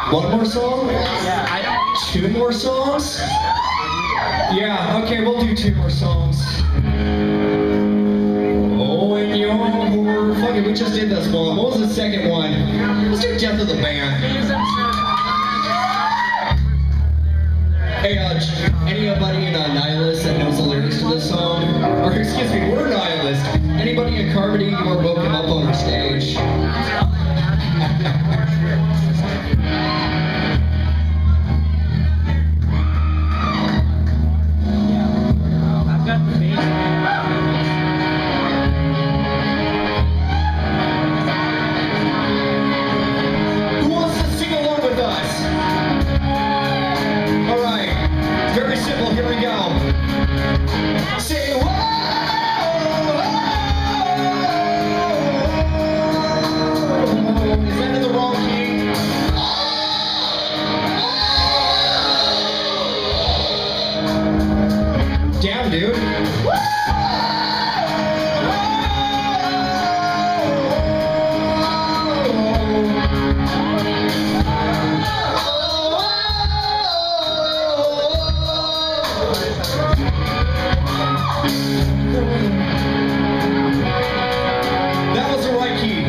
One more song? Yeah, I don't. 2 more songs? Yeah, okay, we'll do 2 more songs. Oh, and you're... Fuck it, we just did this one. What was the second one? Let's do Death of the Band. Hey, anybody in Nihilist that knows the lyrics to this song? Or, excuse me, we're Nihilist. Anybody in Carmody, you are welcome up on our stage. Damn, dude. That was the right key.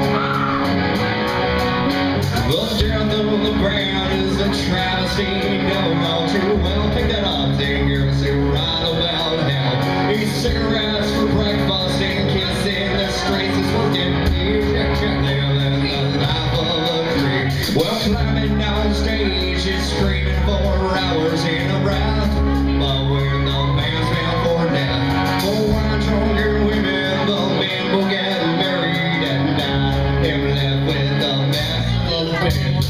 The death of the brand is a travesty. No, not too well. Pick that up, thing. You're so right about hell. Eat cigarettes for breakfast and kissing the streets is working. Living the life of a dream. Well, climbing down stage is screaming for hours in a breath. But when the band's bound for death, for wine drunken women, the band will get married and die. And left with the mess of the band.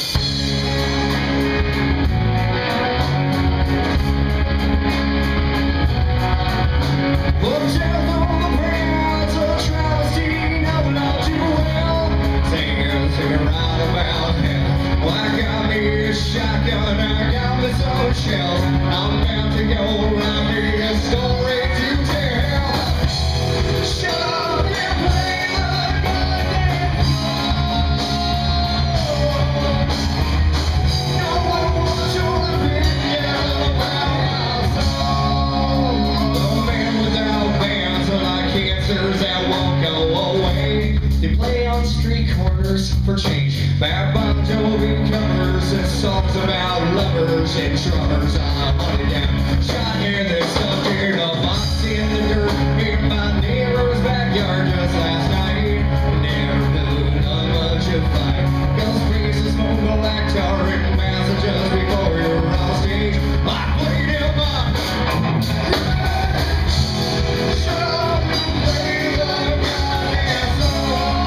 Shotgun, I got my own shells. I'm bound to go around me a story to tell. Shut up and play the goddamn song. No one wants your opinion about my song. The man without bands are like cancers that won't go away. They play on street corners for change. Bad Bon Jovi covers and songs about lovers and drummers. I'm hunted down, shot in the subject, a box in the dirt in my neighbor's backyard just last night. Never put up much of fight. Ghost faces, smoke a lactar and messages before you're on stage. I played him up. Shut up and play the goddamn song.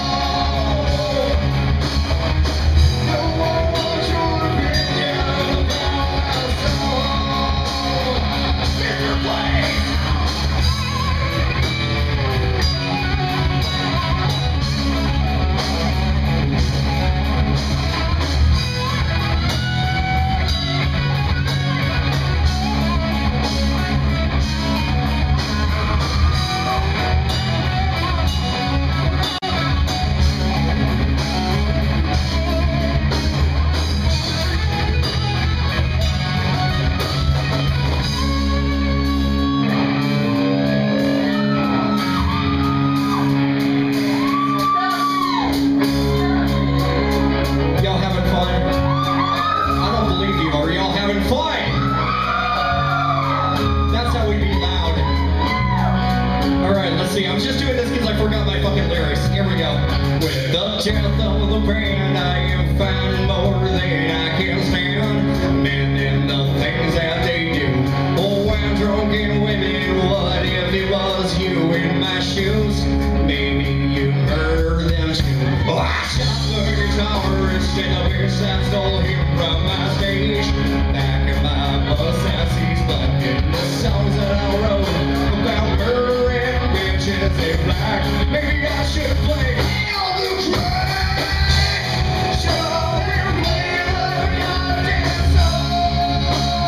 I'm just doing this because I forgot my fucking lyrics. Here we go. With the death of the brand, I am finding more than I can stand. Men and the things that they do. Oh, I'm drunken women. What if it was you in my shoes? Maybe you murder them too. Oh, I shot the guitar instead of ears that stole him from my stage. Back in my bus as he's bucking the songs that I wrote about murder and bitches in black. Maybe I should play all the track. Shut up and play the goddamn song.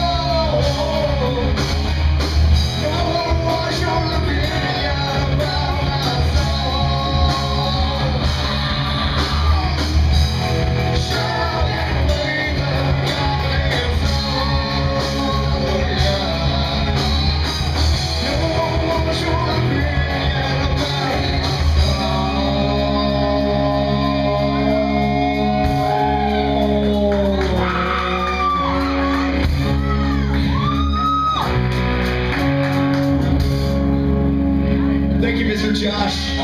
No one wants your opinion about my song. Shut up and Josh.